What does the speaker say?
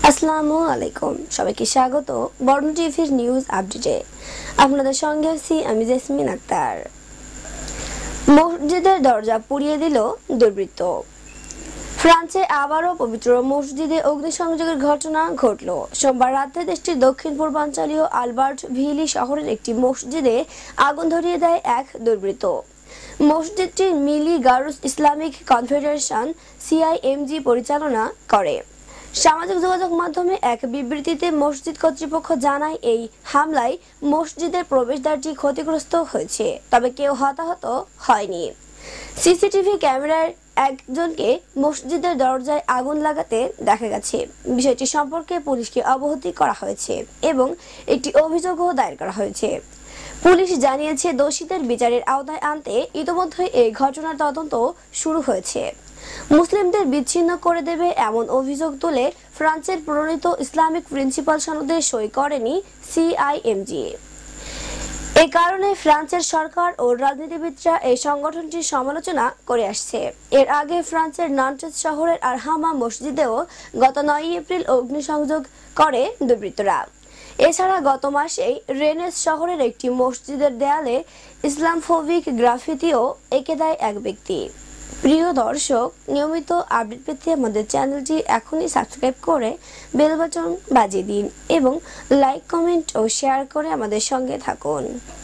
আসসালামু আলাইকুম, সবাইকে স্বাগত বর্ণ টিভির নিউজ আপডেটে। আপনাদের সঙ্গে আছি আমি জেসমিন আক্তার। মসজিদের দরজা পুড়িয়ে দিল দুর্বৃত্ত। ফ্রান্সে আবারও পবিত্র মসজিদে অগ্নিসংযোগের ঘটনা ঘটল। সোমবার রাতে দেশটির দক্ষিণ পূর্বাঞ্চলীয় আলবার্ট ভিলি শহরের একটি মসজিদে আগুন ধরিয়ে দেয় এক দুর্বৃত্ত। মসজিদটি মিলি গারুস ইসলামিক কনফেডারেশন সিআইএমজি পরিচালনা করে। সামাজিক যোগাযোগ মাধ্যমে এক বিবৃতিতে মসজিদ কর্তৃপক্ষ জানায়, এই হামলায় মসজিদের প্রবেশদ্বারটি ক্ষতিগ্রস্ত হয়েছে, তবে কেউ হতাহত হয়নি। সিসিটিভি ক্যামেরায় একজনকে মসজিদের দরজায় আগুন লাগাতে দেখা গেছে। বিষয়টি সম্পর্কে পুলিশকে অবহিত করা হয়েছে এবং একটি অভিযোগও দায়ের করা হয়েছে। পুলিশ জানিয়েছে, দোষীদের বিচারের আওতায় আনতে ইতিমধ্যে এই ঘটনার তদন্ত শুরু হয়েছে। মুসলিমদের বিচ্ছিন্ন করে দেবে এমন অভিযোগ তুলে ফ্রান্সের প্রণীত ইসলামিক প্রিন্সিপাল সনদে সই করেনি সিআইএমজি। এ কারণে ফ্রান্সের সরকার ও রাজনীতিবিদরা এই সংগঠনটির সমালোচনা করে আসছে। এর আগে ফ্রান্সের নান্টেস শহরের আরহামা মসজিদেও গত 9 এপ্রিল অগ্নিসংযোগ করে দুর্বৃত্তরা। এছাড়া গত মাসেই রেনেস শহরের একটি মসজিদের দেয়ালে ইসলামফোবিক গ্রাফিতিও এঁকে দেয় এক ব্যক্তি। প্রিয় দর্শক, নিয়মিত আপডেট পেতে আমাদের চ্যানেলটি এখনই সাবস্ক্রাইব করে বেল বাটন বাজিয়ে দিন এবং লাইক, কমেন্ট ও শেয়ার করে আমাদের সঙ্গে থাকুন।